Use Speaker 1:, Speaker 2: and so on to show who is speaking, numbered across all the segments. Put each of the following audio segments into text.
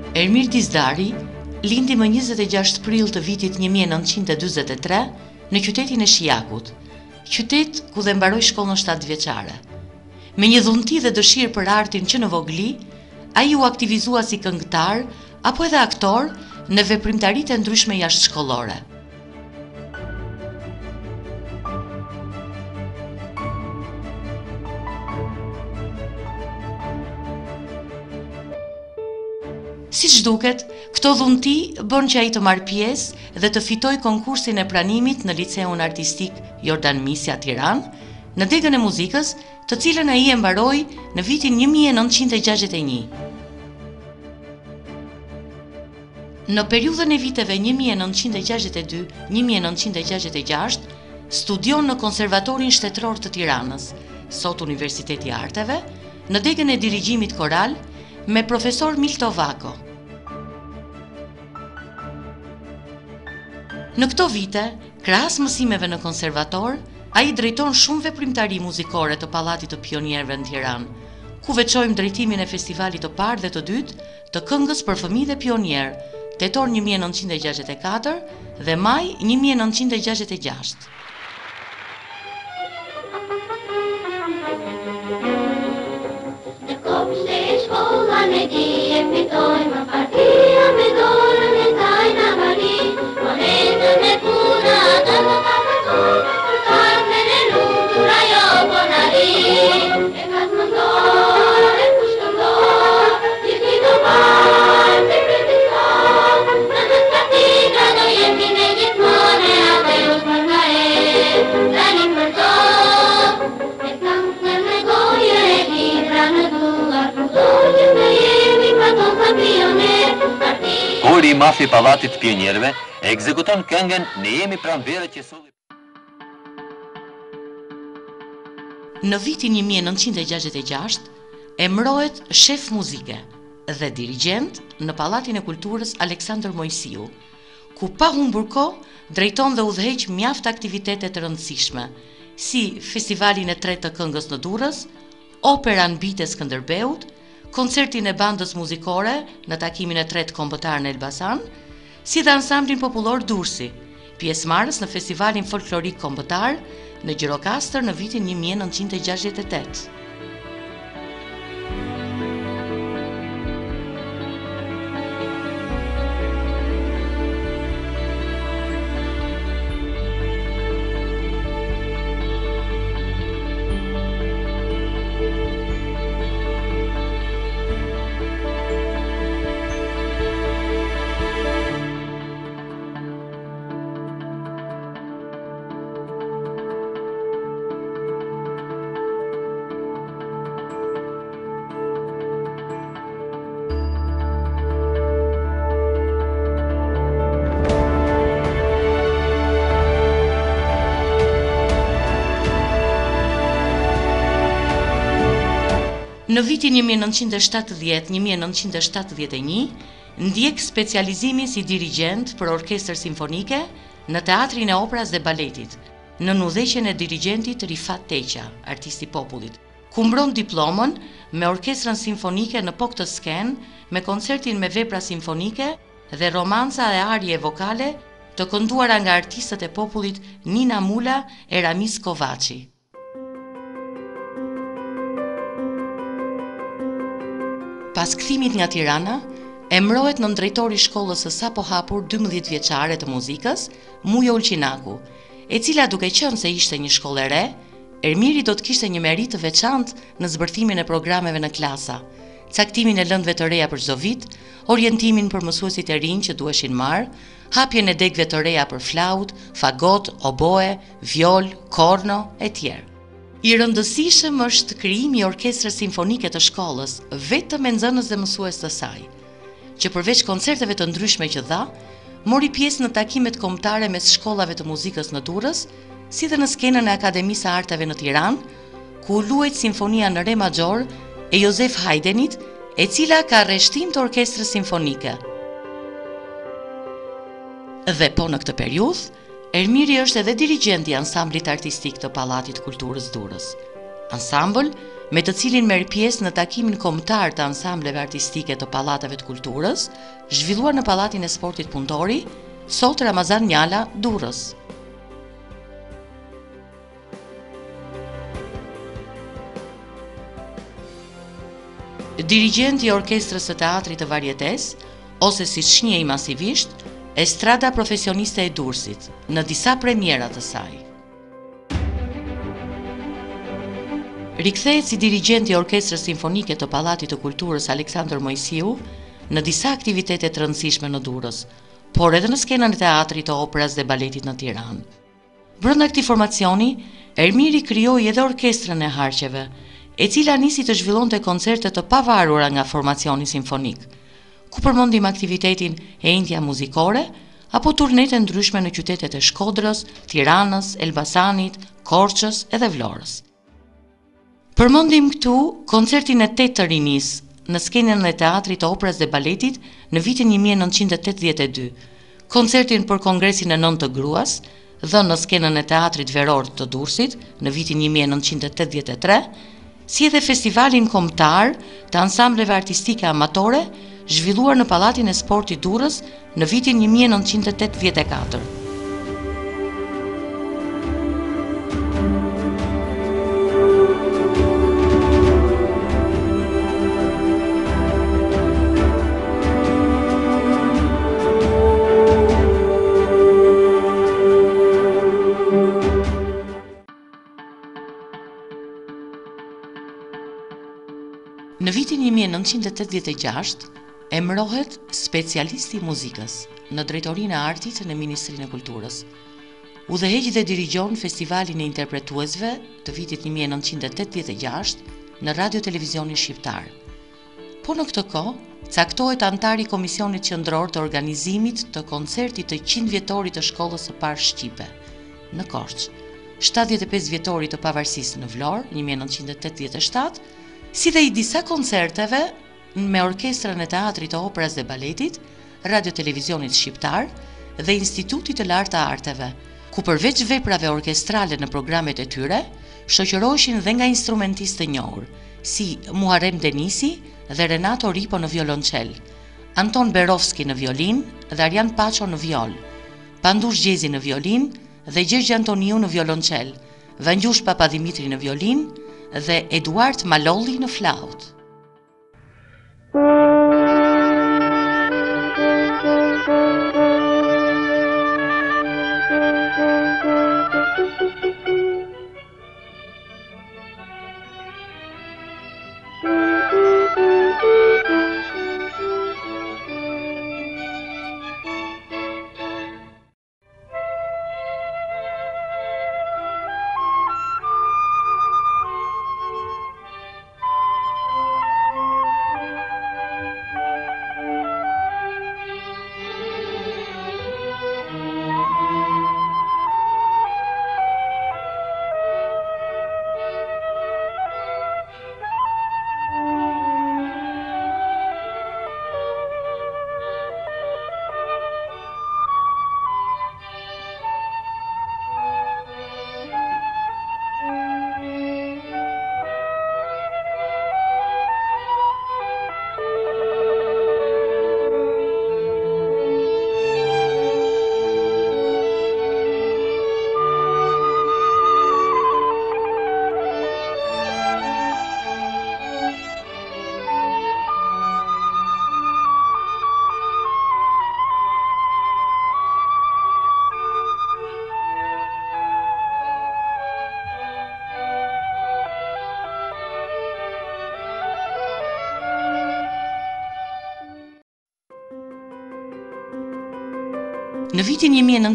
Speaker 1: Ermir Dizdari lindi më 26 prill të vitit 1943 në qytetin e Shijakut, qytet ku dhe mbaroi shkollën 7 vjeçare. Me një dhunti dhe dëshirë për artin që në vogli, ai u aktivizua si këngëtar apo edhe aktor në veprimtaritë e ndryshme jashtëshkollore. Siç duket, këto dhunti bën që ai të marrë pjesë dhe të fitoj konkursin e pranimit në Liceun Artistik Jordan Misja Tiranë, në degën e muzikës, të cilën ai e mbaroi në vitin 1961. Në periudhën e viteve 1962-1966, studion në Konservatorin Shtetëror të Tiranës, sot Universiteti i Arteve, në degën e dirigjimit koral me profesor Milto Vako. Në këto vite, krahas mësimeve në konservator, ai drejton shumë veprimtari muzikore të Pallatit të Pionierëve në Tiranë, ku veçojmë drejtimin e festivalit të parë dhe të dytë të këngës për fëmijë dhe pionierë, tetor 1964 dhe maj 1966.
Speaker 2: Ne dije fitojmë partia me dorën e tajna mari, monetën e puna dhe më ka përtojnë, për kartën e lutur ajo bonari. E ka të mëndor, e kushkëndor, gjithi do parë, të kreditor, në të skatika do jemi me gjithmone, atë jo shmërka e, tani për to. E këngën e goje e libra në duar, përdoj që të jemi pa tonë pioner.
Speaker 3: Kori i Mafi Pallatit të Pionierëve e ekzekuton këngën Ne jemi pranverë që solli.
Speaker 1: Në vitin 1966 emërohet shef muzike dhe dirigjent në Pallatin e Kulturës Aleksandër Mojsiu, ku pa humbur kohë drejton dhe udhëheq mjaft aktivitete të rëndësishme, si festivalin e tretë të këngës në Durrës, operan Bite Skënderbeut, koncertin e bandës muzikore në takimin e tretë kombëtar në Elbasan, si dhe ansamblin popullor Durrësi, pjesëmarrës në festivalin folklorik kombëtar në Gjirokastër në vitin 1968. Në vitin 1970-1971, ndjek specializimin si dirigjent për orkestër simfonike në Teatrin e Operës dhe Baletit, në udhëheqjen e dirigjentit Rifat Teqa, artisti i popullit, ku mbron diplomën me orkestrën simfonike në Poktoskën, me koncertin me vepra simfonike dhe romanca e arje vokale të kënduara nga artistët e popullit Nina Mula e Ramiz Kovaçi. Pas kthimit nga Tirana, emërohet nëndrejtori i shkollës së sapo hapur 12 vjeçare të muzikës, Mujo Ulqinaku, e cila duke qenë se ishte një shkollë e re, Ermiri do të kishte një merit të veçantë në zbërthimin e programeve në klasa, caktimin e lëndëve të reja për çdo vit, orientimin për mësuesit e rinj që duheshin marrë, hapjen e degëve të reja për flaut, fagot, oboe, viol, korno e tjerë. I rëndësishëm është krijimi i orkestrës simfonike të shkollës, vetëm me nxënës dhe mësues të saj, që përveç koncerteve të ndryshme që dha, mori pjesë në takimet kombëtare mes shkollave të muzikës në Durrës, si dhe në skenën e Akademisë së Arteve në Tiranë, ku u luajt simfonia në re major e Josef Haydnit, e cila ka rreshtim të orkestrës simfonike. Dhe po në këtë periudhë, Ermiri është edhe dirigjenti i ansamblit artistik të Pallatit të Kulturës Durrës. Ansambël me të cilin merr pjesë në takimin kombëtar të ansambleve artistike të pallateve të kulturës, zhvilluar në Pallatin e Sportit Punëtori, sot Ramazan Njala, Durrës. Dirigjenti i Orkestrës së Teatrit të Varietes, ose siç njihej masivisht, Estrada Profesioniste e Durrësit, në disa premiera të saj. Rikthehet si dirigjent i Orkestrës Simfonike të Pallatit të Kulturës Aleksandër Mojsiu në disa aktivitete të rëndësishme në Durrës, por edhe në skenën e teatrit, të operës dhe baletit në Tiranë. Brenda këtij formacioni, Ermiri krijoi edhe Orkestrën e Harqeve, e cila nisi të zhvillonte koncerte të pavarura nga formacioni simfonik, ku përmendim aktivitetin e Indja Muzikore apo turnet e ndryshme në qytetet e Shkodrës, Tiranës, Elbasanit, Korçës edhe Vlorës. Përmendim këtu koncertin e 8 të rinis në skenën e teatrit, të operës dhe baletit në vitin 1982, koncertin për Kongresin e 9 të Gruas, dhënë në skenën e teatrit Veror të Durrësit në vitin 1983, si edhe festivalin kombëtar të ansambleve artistike amatore zhvilluar në Pallatin e Sportit Durrës në vitin 1984. Në vitin 1986, emërohet specialisti i muzikës në drejtorinë e artit në Ministrinë e Kulturës. Udhëheq dhe dirigjon Festivalin e Interpretuesve të vitit 1986 në Radio Televizionin Shqiptar. Po në këtë kohë, caktohet antar i Komisionit Qendror të organizimit të koncertit të 100 vjetorit të Shkollës së Parë Shqipe në Korçë, 75 vjetorit të Pavarësisë në Vlorë 1987, si dhe i disa koncerteve me Orkestrën e Teatrit, të Operës dhe Baletit, Radio Televizionit Shqiptar dhe Institutit të Lartë të Arteve, ku përveç veprave orkestrale në programet e tyre, shoqëroheshin dhe nga instrumentistë të njohur, si Muharrem Denisi dhe Renato Ripo në violonçel, Anton Berovski në violin dhe Arjan Paço në viol, Pandush Gjezi në violin dhe Gjergj Antoniu në violonçel, Vangjush Papadimitri në violin dhe Eduard Malolli në flaut. Në vitin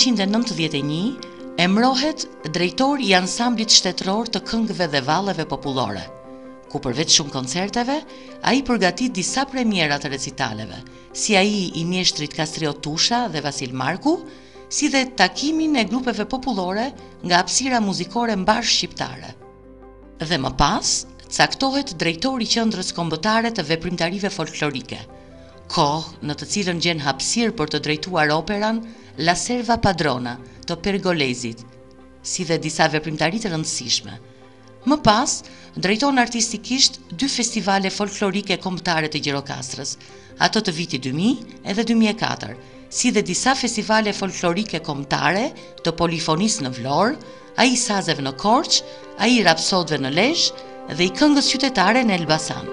Speaker 1: 1991, emërohet drejtor i ansamblit shtetëror të këngëve dhe valleve popullore, ku përveç shumë koncerteve, ai përgatit disa premiera të recitaleve, si ai i mjeshtrit Kastriot Tusha dhe Vasil Marku, si dhe takimin e grupeve popullore nga hapësira muzikore mbar shqiptare. Dhe më pas, caktohet drejtor i qendrës kombëtare të veprimtarive folklorike, kohë në të cilën gjen hapësirë për të drejtuar operan La Serva Padrona të Pergolezit, si dhe disa veprimtari të rëndësishme. Më pas, drejton artistikisht 2 festivale folklorike kombëtare të Gjirokastrës, ato të vitit 2000 edhe 2004, si dhe disa festivale folklorike kombëtare të polifonisë në Vlorë, ai sazeve në Korçë, ai rapsodëve në Lezhë dhe i këngës qytetare në Elbasan.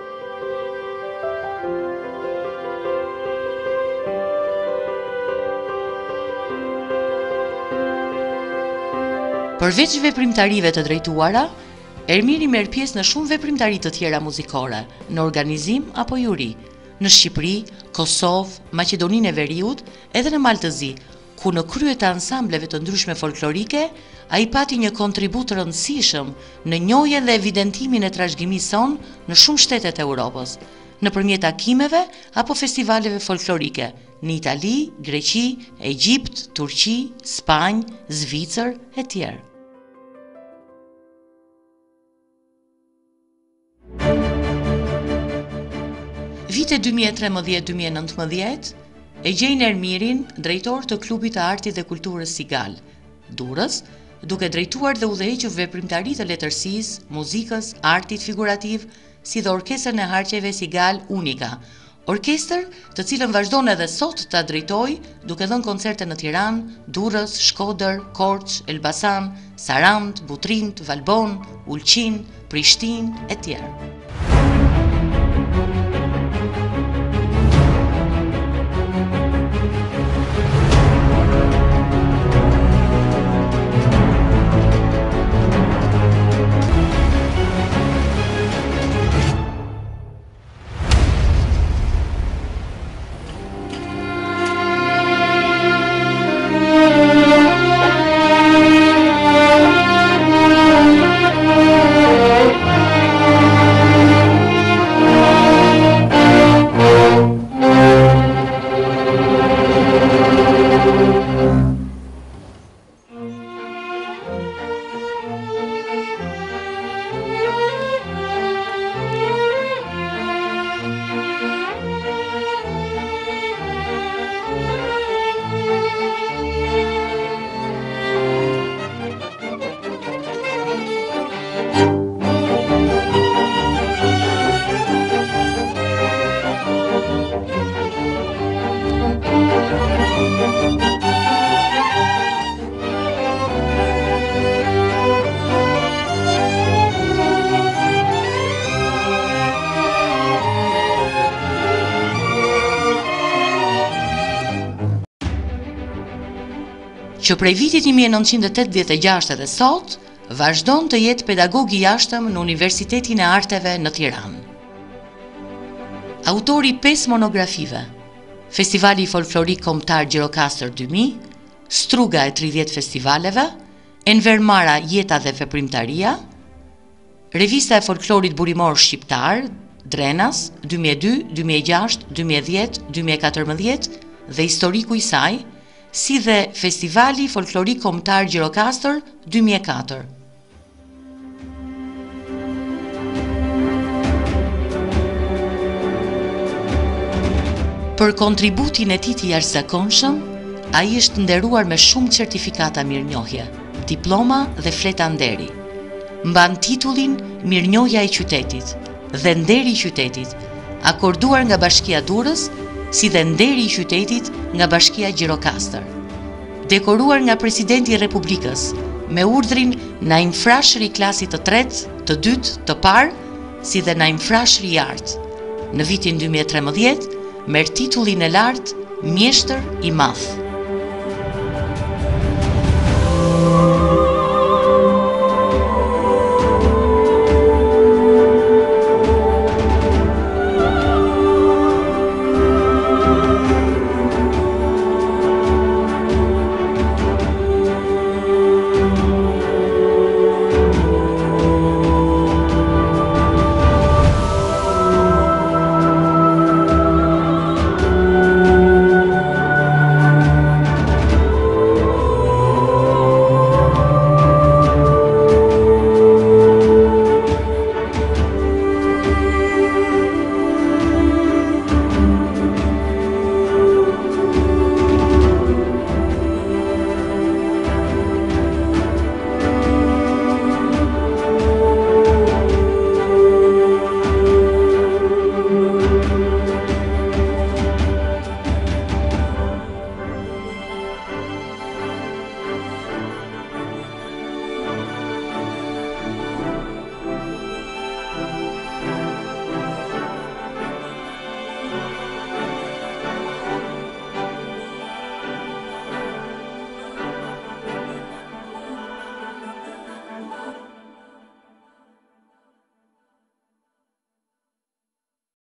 Speaker 1: Përveç veprimtarive të drejtuara, Ermiri merr pjesë në shumë veprimtari të tjera muzikore, në organizim apo juri, në Shqipëri, Kosovë, Maqedoninë e Veriut edhe në Maltëzi, ku në krye të ansambleve të ndryshme folklorike, ai pati një kontribut të rëndësishëm në njohjen dhe evidentimin e trashëgimisë sonë në shumë shtetet e Europës, nëpërmjet takimeve apo festivaleve folklorike në Itali, Greqi, Egjipt, Turqi, Spanjë, Zvicër e tjerë. Vite 2013-2019 e gjejnë Ermirin drejtor të Klubit të Artit dhe Kulturës Sigal, Durrës, duke drejtuar dhe udhëhequr veprimtaritë të letërsisë, muzikës, artit figurativ, si dhe orkestrën e harqeve Sigal Unika, orkestër të cilën vazhdon edhe sot ta drejtoj duke dhënë koncerte në Tiranë, Durrës, Shkodër, Korçë, Elbasan, Sarand, Butrind, Valbon, Ulqin, Prishtinë e tjerë. Që prej vitit 1986 dhe sot, vazhdon të jetë pedagog i jashtëm në Universitetin e Arteve në Tiranë. Autori 5 monografive, Festivali Folklorik Kombëtar Gjirokastër 2000, Struga e 30 festivaleve, Enver Mara Jeta dhe veprimtaria, Revista e Folklorit Burimor Shqiptar, Drenas, 2002, 2006, 2010, 2014 dhe historiku i saj, si dhe Festivali Folklorik Kombëtar Gjirokastër 2004. Për kontributin e tij të jashtëzakonshëm, ai është nderuar me shumë certifikata mirënjohje, diploma dhe fleta nderi. Mban titullin Mirënjohja e qytetit dhe Nderi i qytetit, akorduar nga Bashkia Durrës, si dhe Nderi i qytetit nga Bashkia Gjirokastër. Dekoruar nga Presidenti i Republikës me urdhrin Naimfrashëri klasit të tretë, të dytë, të parë, si dhe Naimfrashëri i artë. Në vitin 2013 merr titullin e lartë Mjeshtër i Madh.